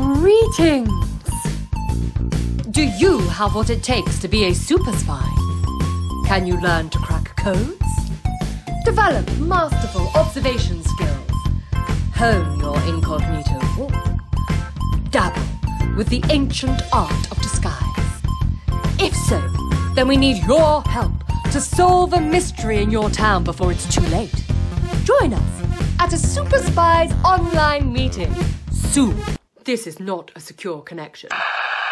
Greetings! Do you have what it takes to be a super spy? Can you learn to crack codes? Develop masterful observation skills? Hone your incognito walk? Dabble with the ancient art of disguise? If so, then we need your help to solve a mystery in your town before it's too late. Join us at a Super-Spies online meeting soon. This is not a secure connection.